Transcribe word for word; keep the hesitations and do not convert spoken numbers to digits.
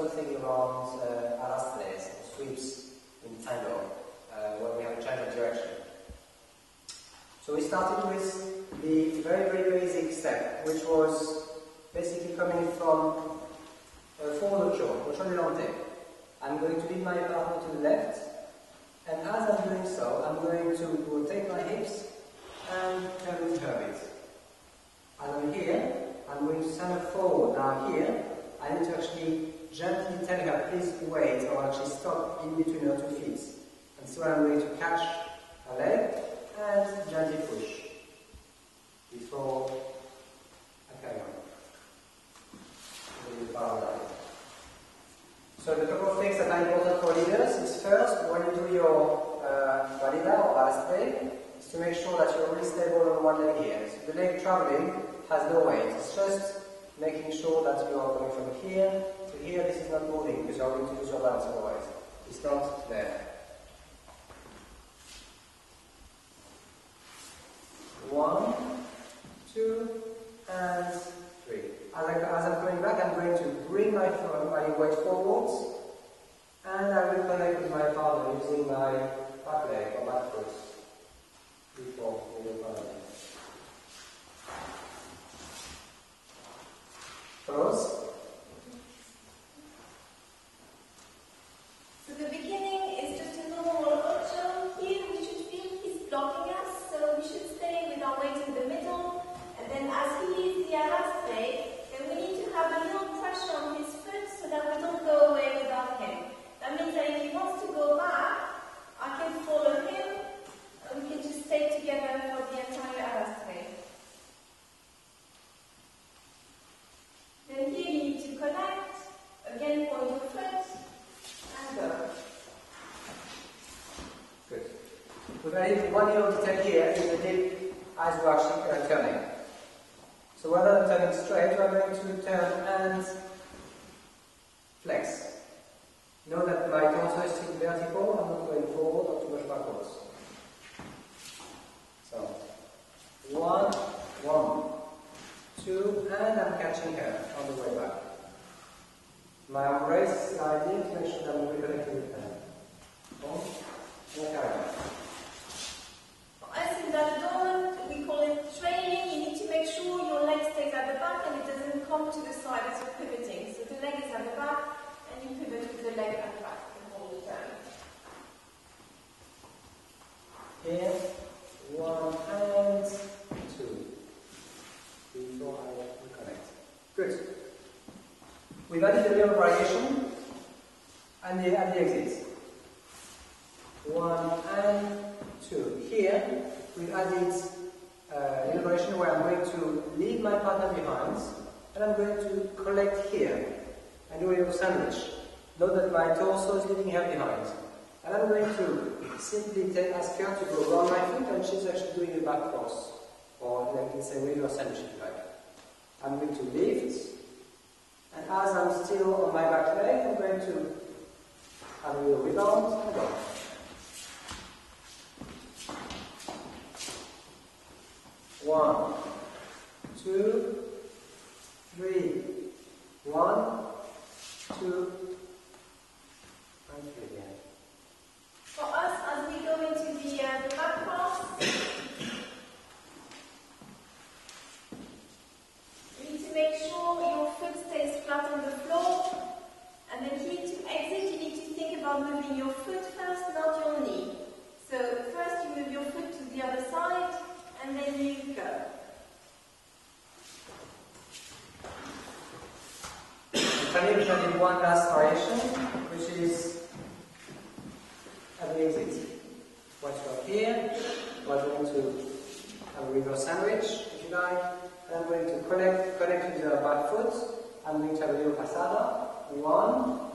something around uh, arrastres, sweeps in tango, uh, where we have a change of direction. So we started with the very, very basic step, which was basically coming from uh, forward ocho, ocho delante. I'm going to lead my partner to the left, and as I'm doing so, I'm going to rotate my hips and turn with her bit. As I'm here, I'm going to stand up forward. Now here, I need to actually gently tell her, please wait, or actually stop in between her two feet. And so I'm going to catch her leg and gently push before I carry on. So the couple of things that are important for leaders is first, when you do your uh, valida or arrastre, is to make sure that you're really stable on one leg here. So the leg traveling has no weight. It's just making sure that you are going from here to here. This is not moving because you're going to lose your balance otherwise. It's not there. One, two, and three. As, I, as I'm going back, I'm going to bring my, my weight forwards, and I will connect with my partner using my back leg or back foot before we will connect. Close. So the beginning is just a normal ocho. Here we should feel he's blocking us, so we should stay with our weight in the middle. And then as he leaves the arrastre, then we need to have a little pressure on his foot so that we don't go away without him. That means that if he wants to go back, I can follow him, and we can just stay together for the entire arrastre. Then here you need to connect, again point your foot, and go. Good. We've added one little detail here in the dip as we're actually uh, turning. So rather than turning straight, we are going to turn and flex. Know that my torso is still vertical, I'm not going forward or too much backwards. So, one, one, two, and I'm catching her on the way back. My embrace is the idea to make sure that I'm reconnected with her. One, and carry on. As in that zone, we call it trailing. You need to make sure your leg stays at the back and it doesn't come to the side as you're pivoting. So the leg is at the back and you pivot with the leg at the back the whole time. Here, one and two. Before I reconnect. Good. We've added a little variation and the, at the exit. One and two. Here, we've added uh, a little variation where I'm going to leave my partner behind and I'm going to collect here and do a little sandwich. Note that my torso is leaving her behind. And I'm going to simply take, ask her to go around my foot, and she's actually doing a back cross, or like it's a reverse sandwich if you like. I'm going to lift, and as I'm still on my back leg, I'm going to have a little rebound and go. One, two, three, one, two, and three again. For us, as we go into the, uh, the back cross, you need to make sure your foot stays flat on the floor, and then here to exit, you need to think about moving your foot first, not your knee. So first you move your foot to the other side, and then you go. Finally, we can do one last variation, which is at the exit. Once you're here, we're going to have a reverse sandwich, if you like, and I'm going to connect, connect with the back foot. I'm going to have a little passada. One,